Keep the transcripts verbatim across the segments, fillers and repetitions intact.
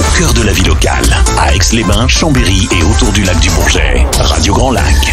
au cœur de la vie locale, à Aix-les-Bains, Chambéry et autour du lac du Bourget. Radio Grand Lac.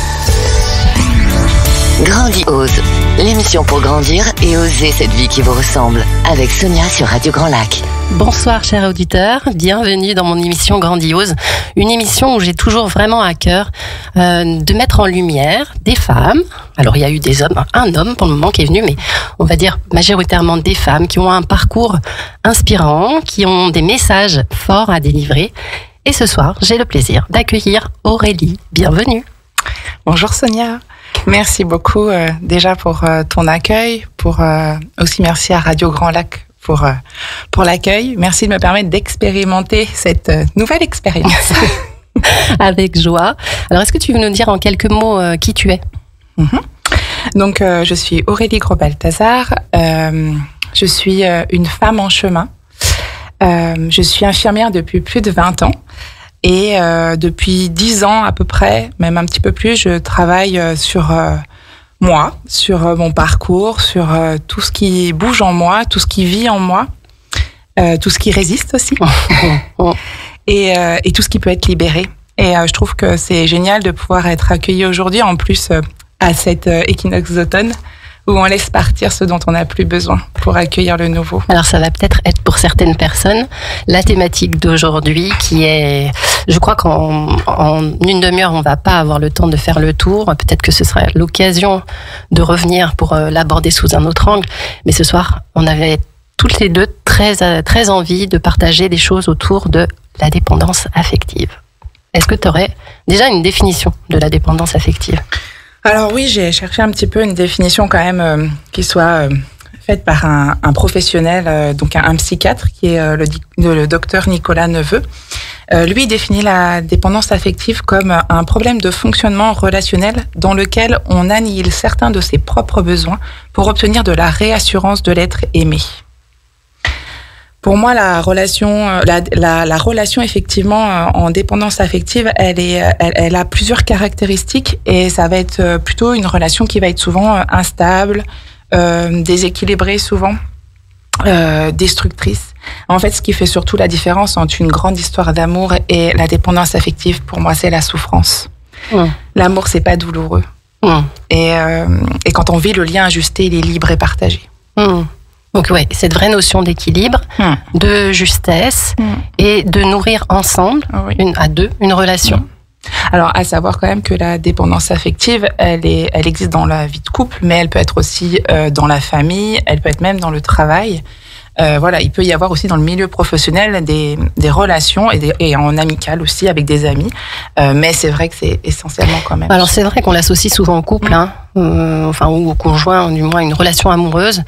Grandiose, l'émission pour grandir et oser cette vie qui vous ressemble, avec Sonia sur Radio Grand Lac. Bonsoir chers auditeurs, bienvenue dans mon émission Grandiose, une émission où j'ai toujours vraiment à cœur euh, de mettre en lumière des femmes. Alors il y a eu des hommes, un homme pour le moment qui est venu, mais on va dire majoritairement des femmes qui ont un parcours inspirant, qui ont des messages forts à délivrer. Et ce soir, j'ai le plaisir d'accueillir Aurélie. Bienvenue. Bonjour Sonia. Merci beaucoup euh, déjà pour euh, ton accueil, pour euh, aussi merci à Radio Grand Lac pour euh, pour l'accueil. Merci de me permettre d'expérimenter cette euh, nouvelle expérience. Avec joie. Alors, est-ce que tu veux nous dire en quelques mots euh, qui tu es ? Mm-hmm. Donc, euh, je suis Aurélie Gros-Balthazar. Euh, je suis euh, une femme en chemin. Euh, je suis infirmière depuis plus de vingt ans. Et euh, depuis dix ans à peu près, même un petit peu plus, je travaille euh, sur euh, moi, sur euh, mon parcours, sur euh, tout ce qui bouge en moi, tout ce qui vit en moi, euh, tout ce qui résiste aussi, et, euh, et tout ce qui peut être libéré. Et euh, je trouve que c'est génial de pouvoir être accueillie aujourd'hui, en plus euh, à cette euh, équinoxe d'automne, où on laisse partir ce dont on n'a plus besoin pour accueillir le nouveau. Alors ça va peut-être être pour certaines personnes la thématique d'aujourd'hui qui est, je crois qu'en en une demi-heure on va pas avoir le temps de faire le tour, peut-être que ce sera l'occasion de revenir pour euh, l'aborder sous un autre angle, mais ce soir on avait toutes les deux très, très envie de partager des choses autour de la dépendance affective. Est-ce que tu aurais déjà une définition de la dépendance affective ? Alors oui, j'ai cherché un petit peu une définition quand même euh, qui soit euh, faite par un, un professionnel, euh, donc un, un psychiatre, qui est euh, le, le docteur Nicolas Neveu. Euh, lui définit la dépendance affective comme un problème de fonctionnement relationnel dans lequel on annihile certains de ses propres besoins pour obtenir de la réassurance de l'être aimé. Pour moi, la relation, la, la, la relation effectivement en dépendance affective, elle est, elle, elle a plusieurs caractéristiques et ça va être plutôt une relation qui va être souvent instable, euh, déséquilibrée souvent, euh, destructrice. En fait, ce qui fait surtout la différence entre une grande histoire d'amour et la dépendance affective, pour moi, c'est la souffrance. Mmh. L'amour, c'est pas douloureux. Mmh. Et, euh, et quand on vit le lien ajusté, il est libre et partagé. Mmh. Donc ouais, cette vraie notion d'équilibre, mmh. de justesse mmh. et de nourrir ensemble, oui. une, à deux, une relation. Mmh. Alors, à savoir quand même que la dépendance affective, elle, est, elle existe dans la vie de couple, mais elle peut être aussi euh, dans la famille, elle peut être même dans le travail. Euh, voilà, il peut y avoir aussi dans le milieu professionnel des, des relations et, des, et en amical aussi avec des amis. Euh, mais c'est vrai que c'est essentiellement quand même. Alors c'est vrai qu'on l'associe souvent au couple, mmh. hein, euh, enfin ou au conjoint, du moins une relation amoureuse.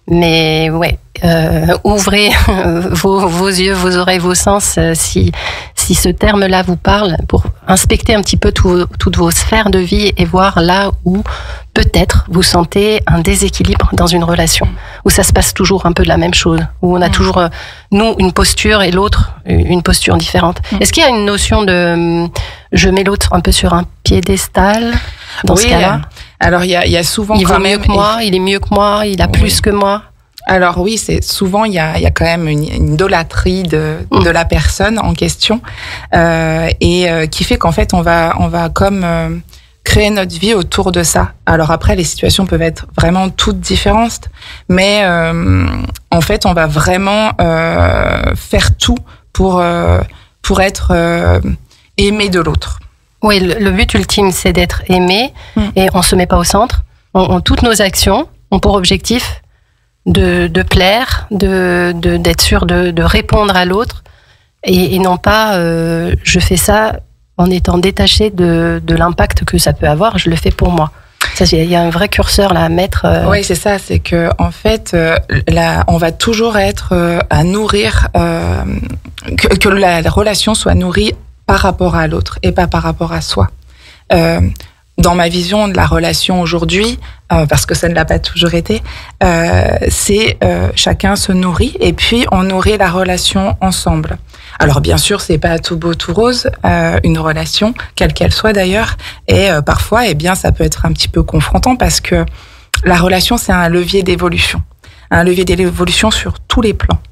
Mais ouais, euh, ouvrez vos, vos yeux, vos oreilles, vos sens, euh, si, si ce terme-là vous parle, pour inspecter un petit peu tout, toutes vos sphères de vie et voir là où peut-être vous sentez un déséquilibre dans une relation, où ça se passe toujours un peu de la même chose, où on a mmh. toujours, euh, nous, une posture et l'autre, une posture différente. Mmh. Est-ce qu'il y a une notion de je mets l'autre un peu sur un piédestal dans oui, ce cas-là ? Alors, il y a, il y a souvent il quand vaut même... mieux que moi, il est mieux que moi, il a oui. plus que moi. Alors oui, c'est souvent il y a, il y a quand même une, une idolâtrie de, mmh. de la personne en question euh, et euh, qui fait qu'en fait on va on va comme euh, créer notre vie autour de ça. Alors après les situations peuvent être vraiment toutes différentes, mais euh, en fait on va vraiment euh, faire tout pour euh, pour être euh, aimé de l'autre. Oui, le, le but ultime c'est d'être aimé mmh. et on se met pas au centre. On, on, toutes nos actions ont pour objectif De, de plaire, de, de, d'être sûr de, de répondre à l'autre, et, et non pas euh, je fais ça en étant détaché de, de l'impact que ça peut avoir, je le fais pour moi. Il y a un vrai curseur là à mettre. Euh... Oui, c'est ça, c'est que en fait, euh, là, on va toujours être euh, à nourrir, euh, que, que la, la relation soit nourrie par rapport à l'autre et pas par rapport à soi. Euh, Dans ma vision de la relation aujourd'hui, euh, parce que ça ne l'a pas toujours été, euh, c'est euh, chacun se nourrit et puis on nourrit la relation ensemble. Alors bien sûr, c'est pas tout beau tout rose, euh, une relation, quelle qu'elle soit d'ailleurs, et euh, parfois, eh bien, ça peut être un petit peu confrontant parce que la relation, c'est un levier d'évolution, un levier d'évolution sur tous les plans.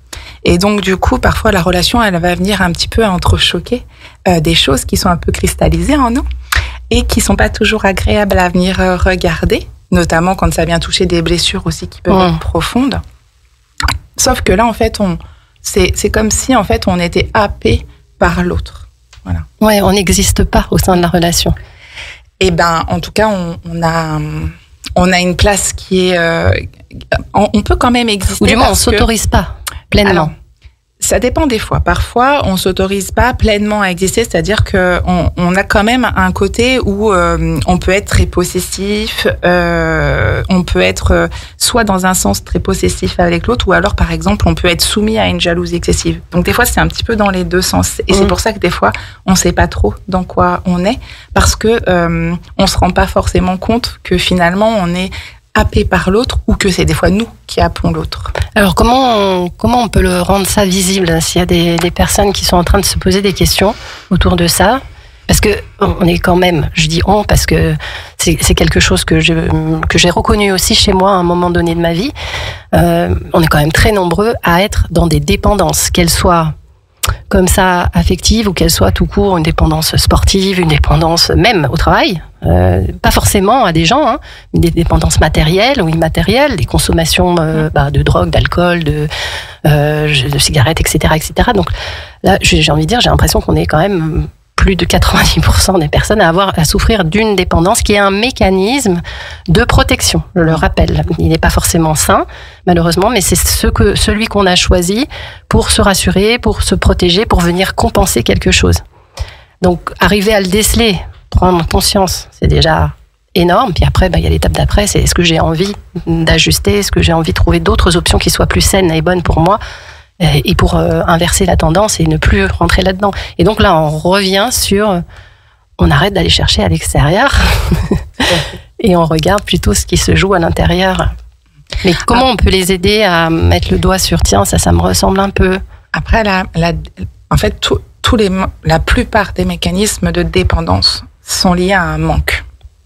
Et donc, du coup, parfois, la relation, elle va venir un petit peu entrechoquer euh, des choses qui sont un peu cristallisées en nous et qui sont pas toujours agréables à venir euh, regarder, notamment quand ça vient toucher des blessures aussi qui peuvent mmh. être profondes. Sauf que là, en fait, on, c'est, c'est comme si, en fait, on était happé par l'autre. Voilà. Ouais, on n'existe pas au sein de la relation. Eh ben, en tout cas, on, on a, on a une place qui est, euh, on, on peut quand même exister. Ou du moins, on s'autorise que, pas pleinement. Alors, ça dépend des fois. Parfois, on s'autorise pas pleinement à exister, c'est-à-dire que on, on a quand même un côté où euh, on peut être très possessif, euh, on peut être euh, soit dans un sens très possessif avec l'autre, ou alors, par exemple, on peut être soumis à une jalousie excessive. Donc, des fois, c'est un petit peu dans les deux sens. Et mmh. c'est pour ça que des fois, on sait pas trop dans quoi on est, parce que euh, on se rend pas forcément compte que finalement, on est happé par l'autre, ou que c'est des fois nous qui happons l'autre. Alors comment on, comment on peut le rendre ça visible, s'il y a des, des personnes qui sont en train de se poser des questions autour de ça? Parce que on est quand même, je dis on parce que c'est, c'est quelque chose que, je, que j'ai reconnu aussi chez moi à un moment donné de ma vie. Euh, on est quand même très nombreux à être dans des dépendances, qu'elles soient comme ça affective ou qu'elle soit tout court une dépendance sportive, une dépendance même au travail, euh, pas forcément à des gens, hein, des dépendances matérielles ou immatérielles, des consommations euh, bah, de drogue, d'alcool, de, euh, de cigarettes, et cetera, et cetera. Donc là, j'ai, j'ai envie de dire, j'ai l'impression qu'on est quand même plus de quatre-vingt-dix pour cent des personnes à avoir à souffrir d'une dépendance qui est un mécanisme de protection. Je le rappelle, il n'est pas forcément sain, malheureusement, mais c'est ce que, celui qu'on a choisi pour se rassurer, pour se protéger, pour venir compenser quelque chose. Donc, arriver à le déceler, prendre conscience, c'est déjà énorme. Puis après, bah, il y a l'étape d'après, c'est est-ce que j'ai envie d'ajuster, est-ce que j'ai envie de trouver d'autres options qui soient plus saines et bonnes pour moi, et pour euh, inverser la tendance et ne plus rentrer là-dedans. Et donc là, on revient sur, on arrête d'aller chercher à l'extérieur et on regarde plutôt ce qui se joue à l'intérieur. Mais comment ah. on peut les aider à mettre le doigt sur, tiens, ça, ça me ressemble un peu? Après, la, la, en fait, tout, tous les, la plupart des mécanismes de dépendance sont liés à un manque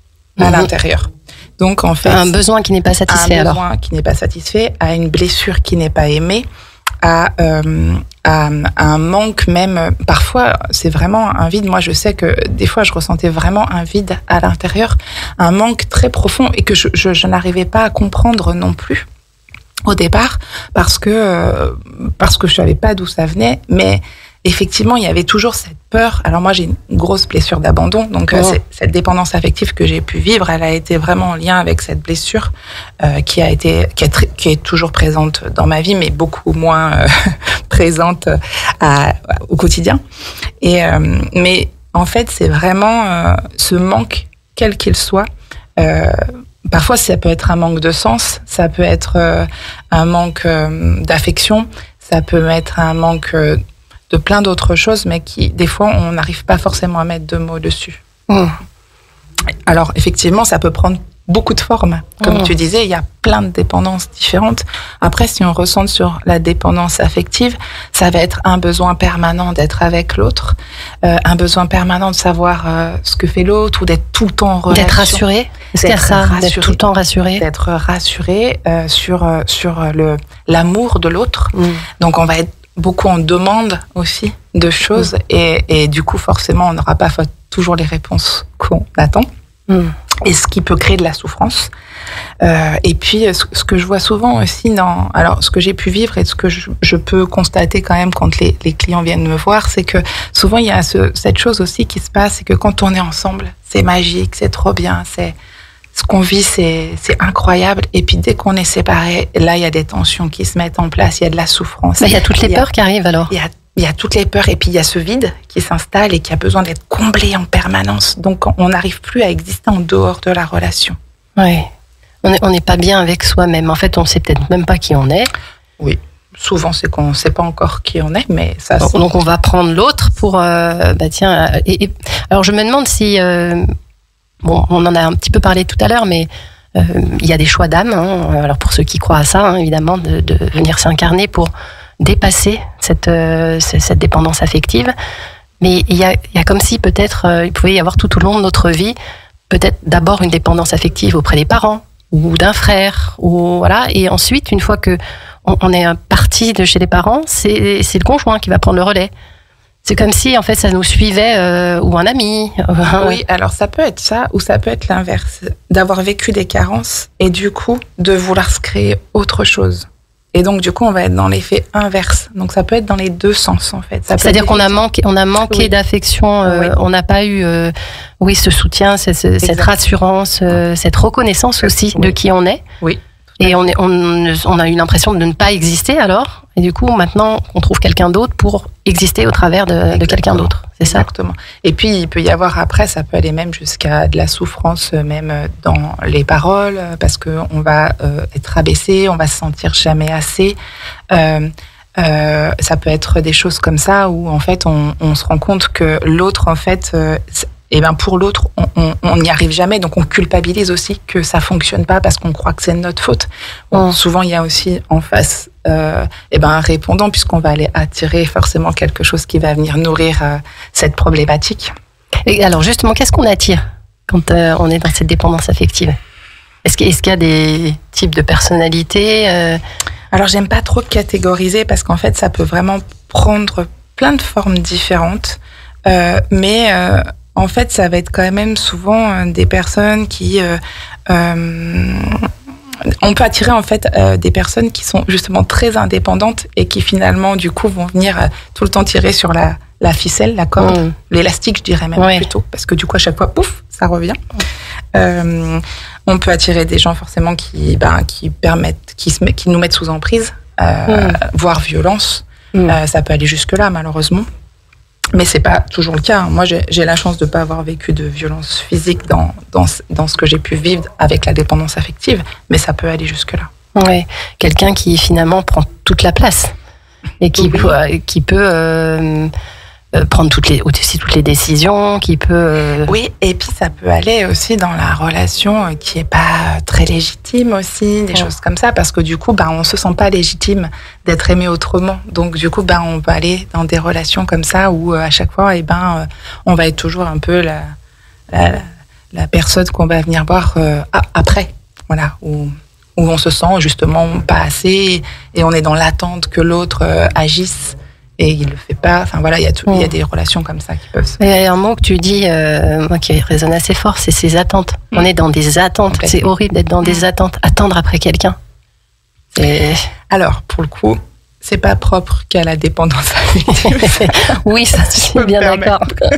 à mmh. l'intérieur. Donc, en fait, un besoin qui n'est pas satisfait. Un alors. besoin qui n'est pas satisfait, à une blessure qui n'est pas aimée, à, euh, à, à un manque même. Parfois, c'est vraiment un vide. Moi, je sais que des fois, je ressentais vraiment un vide à l'intérieur, un manque très profond et que je, je, je n'arrivais pas à comprendre non plus au départ parce que euh, parce que je savais pas d'où ça venait, mais effectivement, il y avait toujours cette peur. Alors moi, j'ai une grosse blessure d'abandon, donc oh. euh, cette dépendance affective que j'ai pu vivre, elle a été vraiment en lien avec cette blessure euh, qui a été, qui est, qui est toujours présente dans ma vie, mais beaucoup moins euh, présente à, au quotidien. Et euh, mais en fait, c'est vraiment euh, ce manque, quel qu'il soit. Euh, parfois, ça peut être un manque de sens, ça peut être euh, un manque euh, d'affection, ça peut être un manque euh, de plein d'autres choses, mais qui, des fois, on n'arrive pas forcément à mettre de mots dessus. Mmh. Alors, effectivement, ça peut prendre beaucoup de formes. Comme mmh. tu disais, il y a plein de dépendances différentes. Après, si on ressent sur la dépendance affective, ça va être un besoin permanent d'être avec l'autre, euh, un besoin permanent de savoir euh, ce que fait l'autre, ou d'être tout le temps en relation. D'être rassuré. Est-ce qu'il y a ça, rassuré, d'être tout le temps rassuré? D'être rassuré euh, sur, euh, sur le, l'amour de l'autre. Mmh. Donc, on va être beaucoup en demande aussi de choses mmh. et, et du coup forcément on n'aura pas toujours les réponses qu'on attend mmh. et ce qui peut créer de la souffrance euh, et puis ce, ce que je vois souvent aussi dans, alors ce que j'ai pu vivre et ce que je, je peux constater quand même quand les, les clients viennent me voir, c'est que souvent il y a ce, cette chose aussi qui se passe, c'est que quand on est ensemble c'est magique, c'est trop bien, c'est ce qu'on vit, c'est, c'est incroyable. Et puis, dès qu'on est séparés, là, il y a des tensions qui se mettent en place, il y a de la souffrance. Il y a toutes les peurs qui arrivent, alors. Il y a, il y a toutes les peurs, et puis il y a ce vide qui s'installe et qui a besoin d'être comblé en permanence. Donc, on n'arrive plus à exister en dehors de la relation. Oui. On n'est pas bien avec soi-même. En fait, on ne sait peut-être même pas qui on est. Oui. Souvent, c'est qu'on ne sait pas encore qui on est, mais ça... Donc, donc on va prendre l'autre pour... Euh, bah tiens... Et, et, alors, je me demande si... Euh, Bon, on en a un petit peu parlé tout à l'heure, mais euh, il y a des choix d'âme. Hein, alors pour ceux qui croient à ça, hein, évidemment, de, de venir s'incarner pour dépasser cette, euh, cette dépendance affective. Mais il y a, il y a comme si peut-être euh, il pouvait y avoir tout au long de notre vie, peut-être d'abord une dépendance affective auprès des parents, ou d'un frère, ou voilà. Et ensuite, une fois que on, on est parti de chez les parents, c'est, c'est le conjoint qui va prendre le relais. C'est comme si, en fait, ça nous suivait, euh, ou un ami. Oui, alors ça peut être ça, ou ça peut être l'inverse. D'avoir vécu des carences et du coup, de vouloir se créer autre chose. Et donc, du coup, on va être dans l'effet inverse. Donc, ça peut être dans les deux sens, en fait. Ça C'est-à-dire qu'on a manqué, on a manqué oui. d'affection, euh, oui. on n'a pas eu, euh, oui, ce soutien, cette, cette rassurance, euh, cette reconnaissance aussi oui. de qui on est. Oui. Et on, est, on, on a eu l'impression de ne pas exister alors. Et du coup, maintenant, on trouve quelqu'un d'autre pour exister au travers de, de quelqu'un d'autre. C'est ça ? Exactement. Et puis, il peut y avoir après, ça peut aller même jusqu'à de la souffrance, même dans les paroles, parce qu'on va euh, être abaissé, on va se sentir jamais assez. Euh, euh, ça peut être des choses comme ça où, en fait, on, on se rend compte que l'autre, en fait... Euh, et ben pour l'autre, on n'y arrive jamais, donc on culpabilise aussi que ça fonctionne pas parce qu'on croit que c'est de notre faute. Bon, mmh. Souvent, il y a aussi en face euh, et ben un répondant, puisqu'on va aller attirer forcément quelque chose qui va venir nourrir euh, cette problématique. Et alors justement, qu'est-ce qu'on attire quand euh, on est dans cette dépendance affective ? Est-ce qu'il, est-ce qu'il y a des types de personnalités euh... Alors, j'aime pas trop catégoriser parce qu'en fait, ça peut vraiment prendre plein de formes différentes, euh, mais euh, en fait, ça va être quand même souvent des personnes qui... Euh, euh, on peut attirer en fait euh, des personnes qui sont justement très indépendantes et qui finalement, du coup, vont venir euh, tout le temps tirer sur la, la ficelle, la corde, mmh. l'élastique, je dirais même ouais. plutôt, parce que du coup, à chaque fois, pouf, ça revient. Euh, on peut attirer des gens forcément qui, ben, qui permettent, qui, se met, qui nous mettent sous emprise, euh, mmh. voire violence. Mmh. Euh, ça peut aller jusque-là, malheureusement. Mais c'est pas toujours le cas. Moi, j'ai, j'ai la chance de pas avoir vécu de violence physique dans, dans, dans ce que j'ai pu vivre avec la dépendance affective, mais ça peut aller jusque-là. Oui, quelqu'un qui finalement prend toute la place et qui oui. peut, qui peut euh, prendre toutes les, aussi toutes les décisions, qui peut... Euh... Oui, et puis ça peut aller aussi dans la relation qui est pas très légitime aussi, des ouais. choses comme ça, parce que du coup, bah, on se sent pas légitime d'être aimé autrement. Donc du coup, bah, on peut aller dans des relations comme ça où à chaque fois, eh ben, on va être toujours un peu la, la, la personne qu'on va venir voir euh, après, voilà, où, où on se sent justement pas assez et on est dans l'attente que l'autre euh, agisse. Et il le fait pas. Enfin voilà, il y a tout, il mmh. y a des relations comme ça qui peuvent se. Il y a un mot que tu dis, euh, moi qui résonne assez fort, c'est ces attentes. Mmh. On est dans des attentes. C'est horrible d'être dans mmh. des attentes. Attendre après quelqu'un. Et... Alors pour le coup, c'est pas propre qu'à la dépendance affective. Oui, ça, je suis bien d'accord.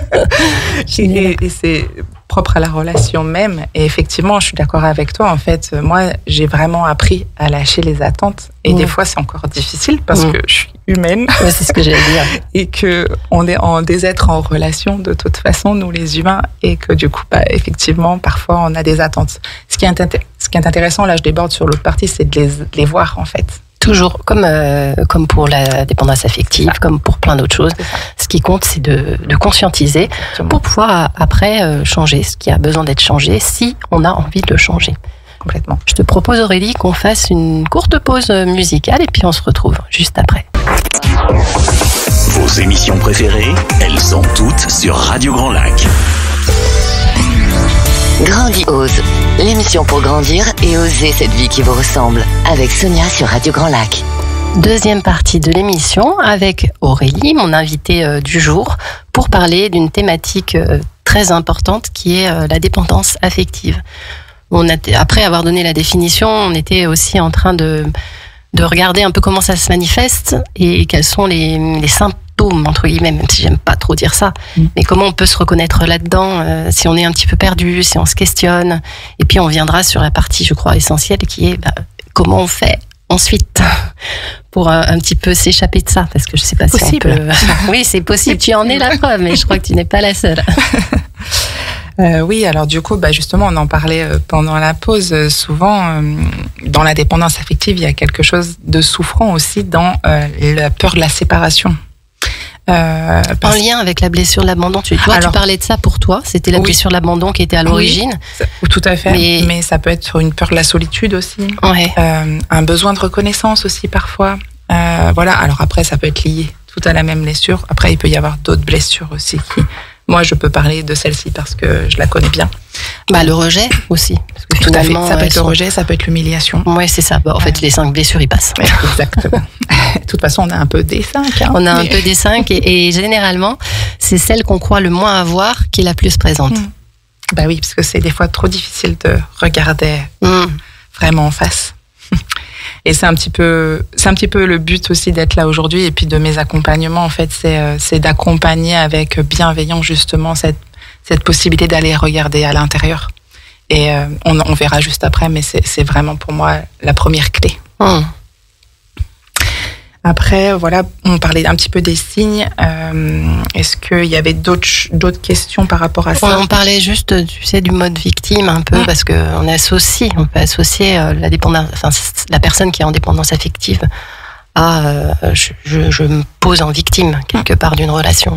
et, et c'est propre à la relation même. Et effectivement, je suis d'accord avec toi. En fait, moi, j'ai vraiment appris à lâcher les attentes. Et mmh. des fois, c'est encore difficile parce mmh. que je suis humaine. Ouais, c'est ce que j'allais dire. Et qu'on est en, des êtres en relation de toute façon, nous les humains. Et que du coup, bah, effectivement, parfois, on a des attentes. Ce qui est, intér- ce qui est intéressant, là, je déborde sur l'autre partie, c'est de les, de les voir, en fait. Toujours, comme, euh, comme pour la dépendance affective, comme pour plein d'autres choses. Ce qui compte, c'est de, de conscientiser Exactement. Pour pouvoir après euh, changer ce qui a besoin d'être changé, si on a envie de le changer. Complètement. Je te propose, Aurélie, qu'on fasse une courte pause musicale et puis on se retrouve juste après. Vos émissions préférées, elles sont toutes sur Radio Grand Lac. Grandiose, l'émission pour grandir et oser cette vie qui vous ressemble, avec Sonia sur Radio Grand Lac. Deuxième partie de l'émission avec Aurélie, mon invitée euh, du jour, pour parler d'une thématique euh, très importante qui est euh, la dépendance affective. On a, après avoir donné la définition, on était aussi en train de, de regarder un peu comment ça se manifeste et quels sont les, les symptômes, entre guillemets, même si j'aime pas trop dire ça, mmh. mais comment on peut se reconnaître là-dedans, euh, si on est un petit peu perdu, si on se questionne. Et puis on viendra sur la partie, je crois, essentielle qui est bah, comment on fait ensuite pour un, un petit peu s'échapper de ça, parce que je sais pas possible. Si on peut... Oui, c'est possible, tu en es la preuve, mais je crois que tu n'es pas la seule. Euh, oui, alors du coup, bah justement, on en parlait euh, pendant la pause. Euh, souvent, euh, dans la dépendance affective, il y a quelque chose de souffrant aussi dans euh, la peur de la séparation. Euh, parce... En lien avec la blessure de l'abandon, tu, toi, alors, tu parlais de ça pour toi, c'était la oui. blessure de l'abandon qui était à l'origine. Oui, tout à fait, mais... mais ça peut être une peur de la solitude aussi, ouais. euh, un besoin de reconnaissance aussi parfois. Euh, voilà, alors après, ça peut être lié tout à la même blessure. Après, il peut y avoir d'autres blessures aussi qui... Moi, je peux parler de celle-ci parce que je la connais bien. Bah, le rejet aussi. Parce que tout à fait. Ça peut être le rejet, ça peut être l'humiliation. Oui, c'est ça. Bah, en fait, les cinq blessures, ils passent. Exactement. De toute façon, on a un peu des cinq. Hein, on a mais... un peu des cinq et, et généralement, c'est celle qu'on croit le moins avoir qui est la plus présente. Mmh. Bah oui, parce que c'est des fois trop difficile de regarder mmh. vraiment en face. Et c'est un petit peu, c'est un petit peu le but aussi d'être là aujourd'hui et puis de mes accompagnements en fait, c'est, c'est d'accompagner avec bienveillance justement cette, cette possibilité d'aller regarder à l'intérieur. Et euh, on, on verra juste après, mais c'est, c'est vraiment pour moi la première clé. Mmh. Après, voilà, on parlait un petit peu des signes. Euh, est-ce qu'il y avait d'autres, d'autres questions par rapport à ça ? On parlait juste, tu sais, du mode victime un peu, mmh. parce qu'on associe, on peut associer la dépendance, enfin, la personne qui est en dépendance affective à, euh, je, je, je me pose en victime quelque part d'une relation.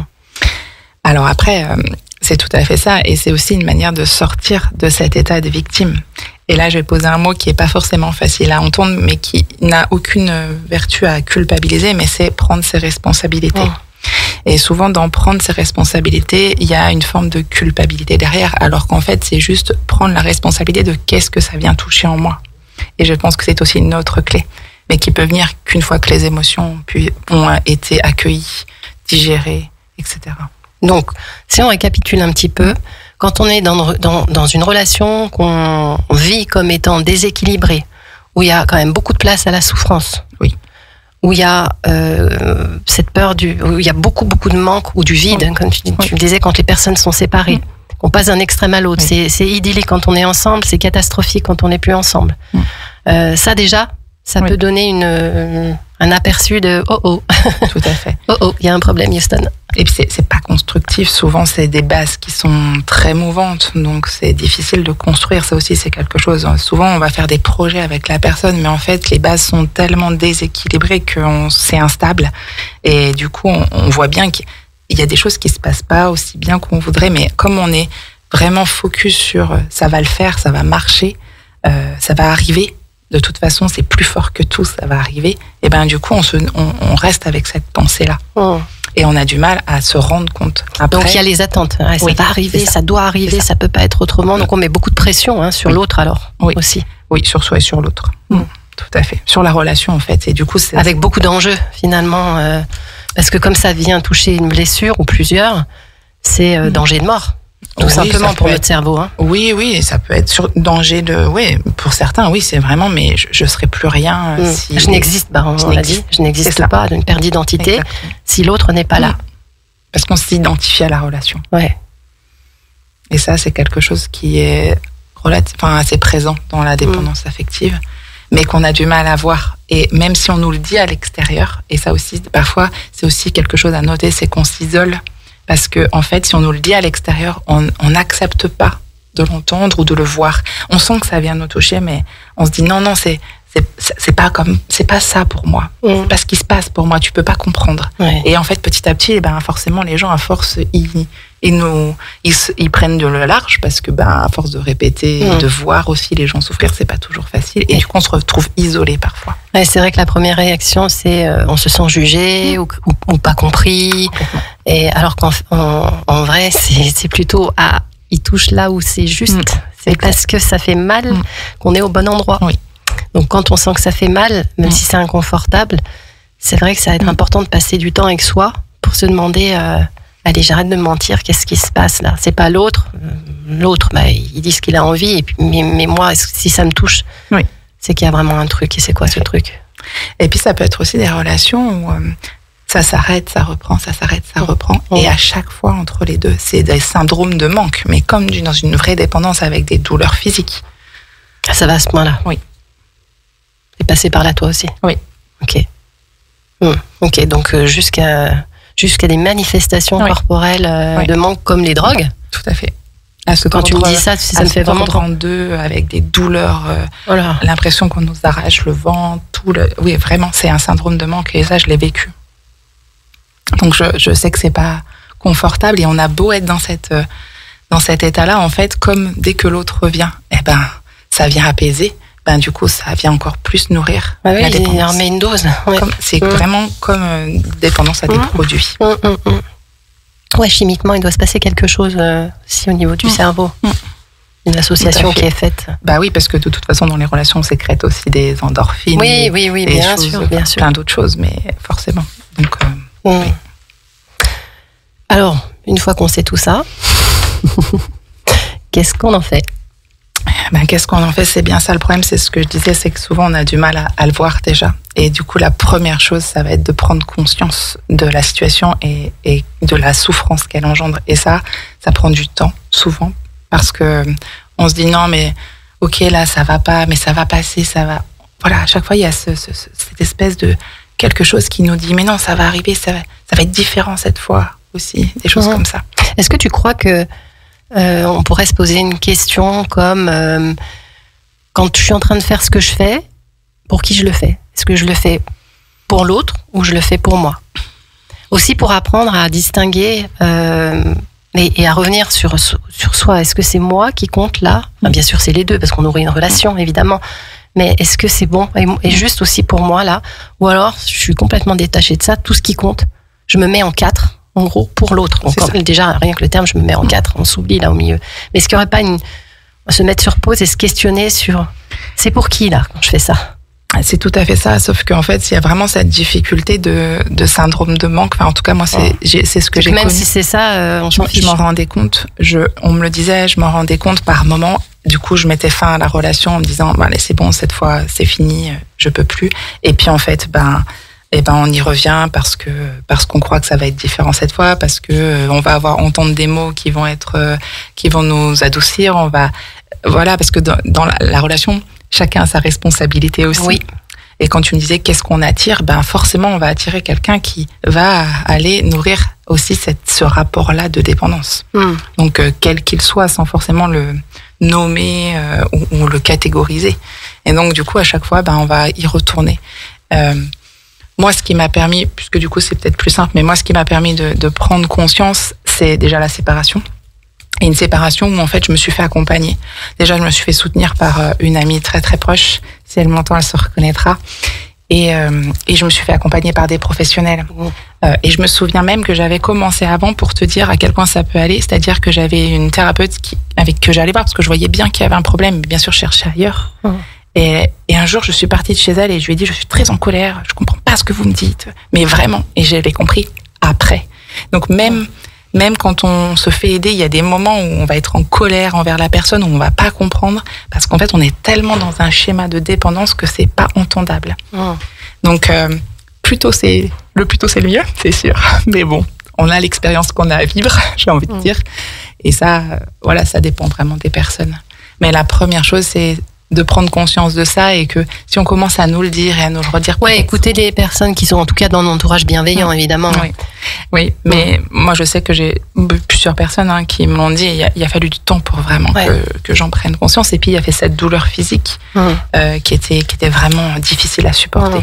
Alors après, euh, c'est tout à fait ça, et c'est aussi une manière de sortir de cet état de victime. Et là, je vais poser un mot qui n'est pas forcément facile à entendre, mais qui n'a aucune vertu à culpabiliser, mais c'est prendre ses responsabilités. Oh. Et souvent, dans prendre ses responsabilités, il y a une forme de culpabilité derrière, alors qu'en fait, c'est juste prendre la responsabilité de qu'est-ce que ça vient toucher en moi. Et je pense que c'est aussi une autre clé, mais qui peut venir qu'une fois que les émotions ont été accueillies, digérées, et cetera. Donc, si on récapitule un petit peu, quand on est dans, dans, dans une relation qu'on vit comme étant déséquilibrée, où il y a quand même beaucoup de place à la souffrance, oui. où il y a euh, cette peur, du, où il y a beaucoup, beaucoup de manque ou du vide, oui. comme tu, tu oui. disais, quand les personnes sont séparées, oui. qu'on passe d'un extrême à l'autre. Oui. C'est, c'est idyllique quand on est ensemble, c'est catastrophique quand on n'est plus ensemble. Oui. Euh, ça déjà, ça oui. peut donner une, un aperçu de « oh oh ». Tout à fait. « Oh oh, il y a un problème, Houston ». Et puis c'est, c'est pas constructif, souvent c'est des bases qui sont très mouvantes, donc c'est difficile de construire, ça aussi c'est quelque chose. Souvent on va faire des projets avec la personne, mais en fait les bases sont tellement déséquilibrées que on, c'est instable, et du coup on, on voit bien qu'il y a des choses qui se passent pas aussi bien qu'on voudrait, mais comme on est vraiment focus sur ça va le faire, ça va marcher, euh, ça va arriver, de toute façon c'est plus fort que tout, ça va arriver, et ben du coup on, se, on, on reste avec cette pensée-là. Oh. Et on a du mal à se rendre compte. Après, donc il y a les attentes. Ouais, ça oui, va arriver, ça. ça doit arriver, ça. ça peut pas être autrement. Donc on met beaucoup de pression hein, sur oui. l'autre alors oui. aussi. Oui, sur soi et sur l'autre. Mm. Tout à fait. Sur la relation en fait. Et du coup, c'est avec c'est... beaucoup d'enjeux finalement, euh, parce que comme ça vient toucher une blessure ou plusieurs, c'est euh, mm. danger de mort. Tout oui, simplement pour notre être... cerveau. Hein. Oui, oui, ça peut être sur danger de. Oui, pour certains, oui, c'est vraiment. Mais je, je serais plus rien. Mmh. Si je n'existe pas. On je l'a dit. Je n'existe pas. D'une perte d'identité. Exactement. Si l'autre n'est pas mmh. là. Parce qu'on s'identifie à la relation. Ouais. Et ça, c'est quelque chose qui est relativ... enfin, assez présent dans la dépendance mmh. affective, mais qu'on a du mal à voir. Et même si on nous le dit à l'extérieur, et ça aussi, parfois, c'est aussi quelque chose à noter, c'est qu'on s'isole. Parce que, en fait, si on nous le dit à l'extérieur, on n'accepte pas de l'entendre ou de le voir. On sent que ça vient nous toucher, mais on se dit non, non, c'est, c'est, c'est pas comme, c'est pas ça pour moi. Mmh. C'est pas ce qui se passe pour moi. Tu peux pas comprendre. Ouais. Et en fait, petit à petit, eh ben, forcément, les gens, à force, ils, ils nous, ils, ils prennent de le large parce que, ben, à force de répéter, mmh. de voir aussi les gens souffrir, c'est pas toujours facile. Et, et du coup, on se retrouve isolé parfois. Ouais, c'est vrai que la première réaction, c'est, euh, on se sent jugé mmh. ou, ou, ou pas compris. Et alors qu'en en, en vrai, c'est, c'est plutôt ah, il touche là où c'est juste. Mmh, c'est exact. Parce que ça fait mal mmh. qu'on est au bon endroit. Oui. Donc quand on sent que ça fait mal, même mmh. si c'est inconfortable, c'est vrai que ça va être mmh. important de passer du temps avec soi pour se demander euh, allez, j'arrête de me mentir, qu'est-ce qui se passe là ? C'est pas l'autre. L'autre, bah, il dit ce qu'il a envie, et puis, mais, mais moi, si ça me touche, oui. c'est qu'il y a vraiment un truc. Et c'est quoi ce truc ? Et puis ça peut être aussi des relations où euh, ça s'arrête, ça reprend, ça s'arrête, ça reprend. Oh. Et à chaque fois, entre les deux, c'est des syndromes de manque, mais comme dans une vraie dépendance avec des douleurs physiques. Ça va à ce point-là ? Oui. T'es passé par là, toi aussi ? Oui. Ok. Mmh. Ok, donc euh, jusqu'à, jusqu'à des manifestations oui. corporelles euh, oui. de manque comme les drogues ? Tout à fait. Parce que quand tu me dis ça, ça me fait vraiment en deux, avec des douleurs, euh, voilà. L'impression qu'on nous arrache le ventre, tout le... Oui, vraiment, c'est un syndrome de manque, et ça, je l'ai vécu. Donc je, je sais que c'est pas confortable, et on a beau être dans cette dans cet état-là, en fait, comme dès que l'autre revient, eh ben ça vient apaiser, ben du coup ça vient encore plus nourrir ah oui, la dépendance. Il remet une dose. Ouais. Comme, c'est mmh. vraiment comme une dépendance à des mmh. produits. Mmh, mmh, mmh. Ouais, chimiquement, il doit se passer quelque chose euh, aussi au niveau du mmh. cerveau. Mmh. une association qui est faite. Bah oui, parce que de toute façon, dans les relations, on sécrète aussi des endorphines. Oui, oui, oui, bien choses, sûr, bien sûr. Plein d'autres choses, mais forcément. Donc, euh, mmh. oui. Alors, une fois qu'on sait tout ça, qu'est-ce qu'on en fait ? Ben, qu'est-ce qu'on en fait ? C'est bien ça le problème, c'est ce que je disais, c'est que souvent on a du mal à, à le voir déjà. Et du coup, la première chose, ça va être de prendre conscience de la situation et, et de la souffrance qu'elle engendre. Et ça, ça prend du temps, souvent, parce que on se dit non, mais ok, là, ça va pas, mais ça va passer, ça va. Voilà, à chaque fois, il y a ce, ce, cette espèce de quelque chose qui nous dit mais non, ça va arriver, ça va, ça va être différent cette fois aussi, des choses mmh. comme ça. Est-ce que tu crois que Euh, on pourrait se poser une question comme euh, quand je suis en train de faire ce que je fais, pour qui je le fais ? Est-ce que je le fais pour l'autre ou je le fais pour moi ? Aussi pour apprendre à distinguer euh, et, et à revenir sur, sur soi. Est-ce que c'est moi qui compte là ? Enfin, bien sûr, c'est les deux parce qu'on nourrit une relation, évidemment. Mais est-ce que c'est bon et, et juste aussi pour moi là ? Ou alors, je suis complètement détachée de ça. Tout ce qui compte, je me mets en quatre. En gros, pour l'autre. Donc, déjà, rien que le terme, je me mets en quatre, on s'oublie là au milieu. Mais est-ce qu'il n'y aurait pas une... se mettre sur pause et se questionner sur c'est pour qui là quand je fais ça ? C'est tout à fait ça, sauf qu'en fait, il y a vraiment cette difficulté de, de syndrome de manque. Enfin, en tout cas, moi, c'est, oh. j'ai, c'est ce que j'ai même connu. Si c'est ça, euh, on s'en fiche. Je m'en rendais compte. Je, on me le disait, je m'en rendais compte par moment. Du coup, je mettais fin à la relation en me disant, bah, allez, c'est bon, cette fois, c'est fini, je peux plus. Et puis, en fait, ben, eh ben, on y revient parce que, parce qu'on croit que ça va être différent cette fois, parce que euh, on va avoir, entendre des mots qui vont être, euh, qui vont nous adoucir. On va, voilà, parce que dans, dans la, la relation, chacun a sa responsabilité aussi. Oui. Et quand tu me disais qu'est-ce qu'on attire, ben forcément on va attirer quelqu'un qui va aller nourrir aussi cette, ce rapport-là de dépendance. Mm. Donc euh, quel qu'il soit, sans forcément le nommer euh, ou, ou le catégoriser. Et donc du coup à chaque fois, ben on va y retourner. Euh, moi, ce qui m'a permis, puisque du coup c'est peut-être plus simple, mais moi ce qui m'a permis de, de prendre conscience, c'est déjà la séparation. Et une séparation où en fait je me suis fait accompagner. Déjà je me suis fait soutenir par une amie très très proche. Si elle m'entend, elle se reconnaîtra. Et, euh, et je me suis fait accompagner par des professionnels. Mmh. Euh, et je me souviens même que j'avais commencé avant pour te dire à quel point ça peut aller. C'est-à-dire que j'avais une thérapeute qui, avec que j'allais voir parce que je voyais bien qu'il y avait un problème. Bien sûr, je cherchais ailleurs. Mmh. Et, et un jour, je suis partie de chez elle et je lui ai dit, je suis très en colère. Je comprends pas ce que vous me dites. Mais vraiment. Et je l'ai compris après. Donc même... Mmh. Même quand on se fait aider, il y a des moments où on va être en colère envers la personne, où on va pas comprendre, parce qu'en fait, on est tellement dans un schéma de dépendance que c'est pas entendable. Oh. Donc, euh, plutôt c'est le plus tôt c'est le mieux, c'est sûr. Mais bon, on a l'expérience qu'on a à vivre, j'ai envie de oh. dire. Et ça, euh, voilà, ça dépend vraiment des personnes. Mais la première chose, c'est de prendre conscience de ça et que si on commence à nous le dire et à nous le redire. Ouais, écouter les personnes qui sont en tout cas dans l'entourage bienveillant, mmh. évidemment. Oui, oui, mais mmh. moi je sais que j'ai plusieurs personnes hein, qui me l'ont dit. Il a, il a fallu du temps pour vraiment ouais. que, que j'en prenne conscience. Et puis il y avait cette douleur physique mmh. euh, qui était qui était vraiment difficile à supporter.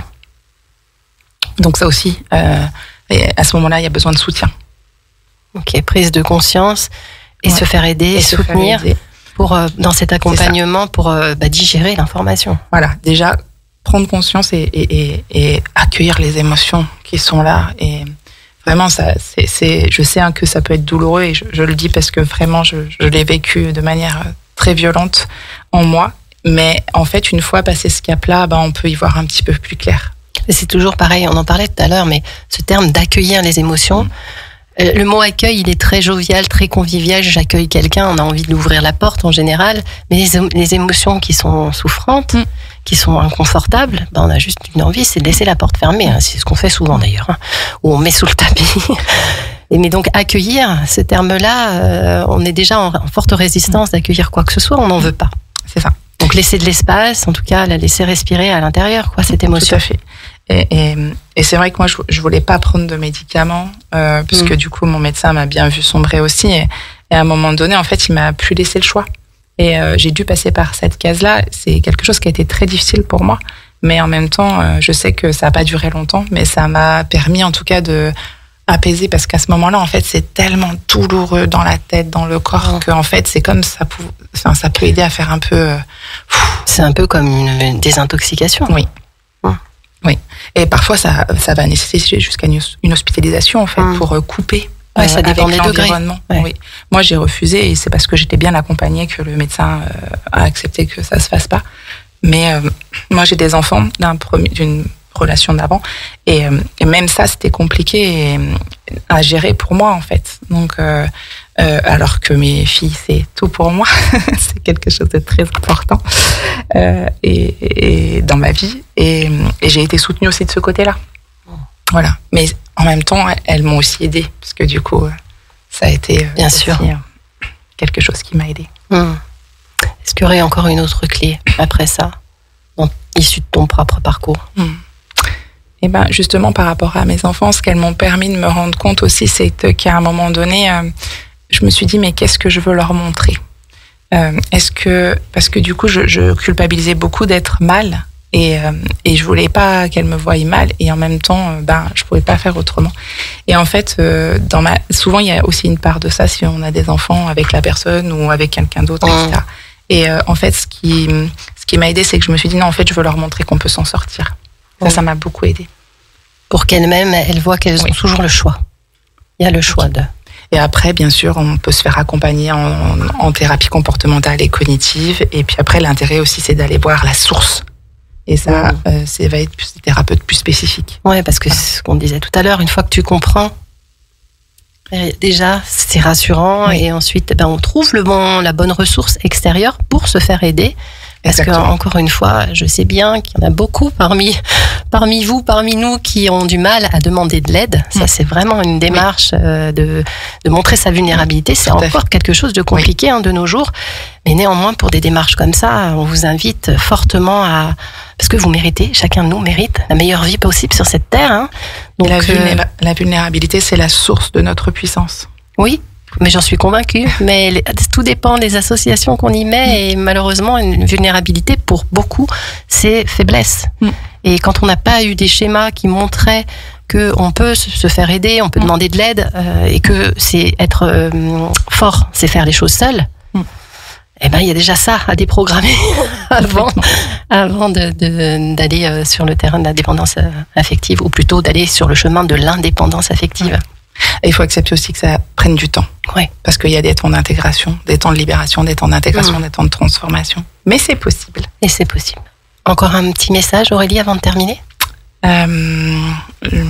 Mmh. Donc ça aussi, euh, et à ce moment-là, il y a besoin de soutien. Ok, prise de conscience et ouais. se faire aider et, et se soutenir. Faire aider. Pour, euh, dans cet accompagnement pour euh, bah, digérer l'information. Voilà, déjà prendre conscience et, et, et, et accueillir les émotions qui sont là. Et vraiment, ça, c'est, c'est, je sais hein, que ça peut être douloureux et je, je le dis parce que vraiment, je, je l'ai vécu de manière très violente en moi. Mais en fait, une fois passé ce cap-là, bah, on peut y voir un petit peu plus clair. Et c'est toujours pareil, on en parlait tout à l'heure, mais ce terme d'accueillir les émotions... Mmh. Le mot accueil, il est très jovial, très convivial. J'accueille quelqu'un, on a envie de lui ouvrir la porte en général. Mais les, les émotions qui sont souffrantes, mmh. qui sont inconfortables, ben on a juste une envie, c'est de laisser la porte fermée. Hein. C'est ce qu'on fait souvent d'ailleurs, hein. Ou on met sous le tapis. Et mais donc accueillir, ce terme-là, euh, on est déjà en, en forte résistance d'accueillir quoi que ce soit, on n'en veut pas. C'est ça. Donc laisser de l'espace, en tout cas, la laisser respirer à l'intérieur, quoi, cette émotion. Tout à fait. Et, et, et c'est vrai que moi, je, je voulais pas prendre de médicaments, euh, parce mmh. que du coup, mon médecin m'a bien vu sombrer aussi. Et, et à un moment donné, en fait, il m'a plus laissé le choix. Et euh, j'ai dû passer par cette case-là. C'est quelque chose qui a été très difficile pour moi. Mais en même temps, euh, je sais que ça a pas duré longtemps, mais ça m'a permis, en tout cas, de apaiser, parce qu'à ce moment-là, en fait, c'est tellement douloureux dans la tête, dans le corps, mmh. que en fait, c'est comme ça, pou... enfin, ça peut aider à faire un peu. Euh... C'est un peu comme une désintoxication. Oui. Oui, et parfois ça, ça va nécessiter jusqu'à une hospitalisation en fait mmh. pour couper Ouais, ça dépend avec des degrés. l'environnement. Ouais. Oui. Moi, j'ai refusé et c'est parce que j'étais bien accompagnée que le médecin euh, a accepté que ça se fasse pas. Mais euh, moi, j'ai des enfants d'un premier, d'une relation d'avant et, euh, et même ça, c'était compliqué et, à gérer pour moi en fait. Donc, euh, euh, alors que mes filles, c'est tout pour moi, c'est quelque chose de très important euh, et, et dans ma vie. Et, et j'ai été soutenue aussi de ce côté-là. Voilà. Mais en même temps, elles m'ont aussi aidée parce que du coup, ça a été Bien aussi sûr. quelque chose qui m'a aidée. Hum. Est-ce qu'il y aurait encore une autre clé après ça, donc, issue de ton propre parcours? Hum. Et ben justement par rapport à mes enfants, ce qu'elles m'ont permis de me rendre compte aussi, c'est qu'à un moment donné, euh, je me suis dit mais qu'est-ce que je veux leur montrer euh, Est-ce que parce que du coup je, je culpabilisais beaucoup d'être mal et euh, et je voulais pas qu'elles me voient mal et en même temps euh, ben je pouvais pas faire autrement. Et en fait euh, dans ma souvent il y a aussi une part de ça si on a des enfants avec la personne ou avec quelqu'un d'autre, et cetera. Et euh, en fait ce qui ce qui m'a aidée, c'est que je me suis dit non en fait je veux leur montrer qu'on peut s'en sortir. Ça, ça m'a beaucoup aidée. Pour qu'elles-mêmes, elles voient qu'elles ont Oui. toujours le choix. Il y a le choix de... Et après, bien sûr, on peut se faire accompagner en, en, en thérapie comportementale et cognitive. Et puis après, l'intérêt aussi, c'est d'aller voir la source. Et ça, Mmh. euh, c'est va être plus des thérapeutes plus spécifiques. Ouais, parce que c'est ce qu'on disait tout à l'heure, une fois que tu comprends, euh, déjà, c'est rassurant. Oui. Et ensuite, ben, on trouve le bon, la bonne ressource extérieure pour se faire aider. Parce que, Exactement. encore une fois, je sais bien qu'il y en a beaucoup parmi, parmi vous, parmi nous, qui ont du mal à demander de l'aide. Ça, Mm. c'est vraiment une démarche euh, de, de montrer sa vulnérabilité. C'est Tout à encore fait. quelque chose de compliqué hein, de nos jours. Mais néanmoins, pour des démarches comme ça, on vous invite fortement à... Parce que vous méritez, chacun de nous mérite la meilleure vie possible sur cette terre. Hein. Donc, la, euh, vulnéra- la vulnérabilité, c'est la source de notre puissance. oui, mais j'en suis convaincue. Mais les- tout dépend des associations qu'on y met. Et malheureusement, une vulnérabilité, pour beaucoup, c'est faiblesse. Mm. Et quand on n'a pas eu des schémas qui montraient qu'on peut se se faire aider, on peut Mm. demander de l'aide, euh, et que c'est être euh, fort, c'est faire les choses seul, Mm. eh ben, il y a déjà ça à déprogrammer avant, avant de, de- d'aller euh, sur le terrain de la dépendance euh, affective, ou plutôt d'aller sur le chemin de l'indépendance affective. Et il faut accepter aussi que ça prenne du temps. Ouais. Parce qu'il y a des temps d'intégration, des temps de libération, des temps d'intégration, Mm. des temps de transformation. Mais c'est possible. Et c'est possible. Encore un petit message, Aurélie, avant de terminer? Euh, euh,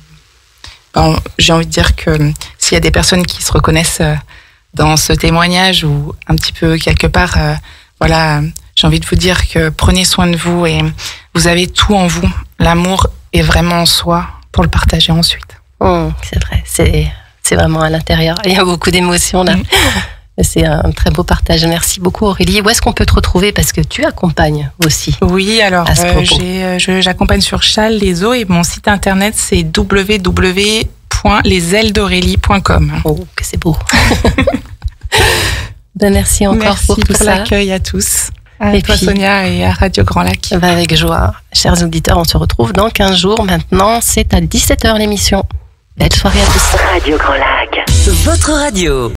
bon, j'ai envie de dire que s'il y a des personnes qui se reconnaissent euh, dans ce témoignage ou un petit peu quelque part, euh, voilà, j'ai envie de vous dire que prenez soin de vous et vous avez tout en vous. L'amour est vraiment en soi pour le partager ensuite. Hum, c'est vrai, c'est, c'est vraiment à l'intérieur. Il y a beaucoup d'émotions là. Mm. C'est un très beau partage. Merci beaucoup, Aurélie. Où est-ce qu'on peut te retrouver? Parce que tu accompagnes aussi. Oui, alors À ce euh, propos. j'ai, euh, je- j'accompagne sur Châles les eaux et mon site internet c'est w w w point les ailes d'aurélie point com. Oh, que c'est beau. Ben, merci encore Merci pour tout ça. l'accueil à tous. À Et toi puis- Sonia et à Radio Grand Lac. Ben, avec joie. Chers auditeurs, on se retrouve dans quinze jours. Maintenant, c'est à dix-sept heures l'émission. Belle soirée à tous. Radio Grand Lac. Votre radio.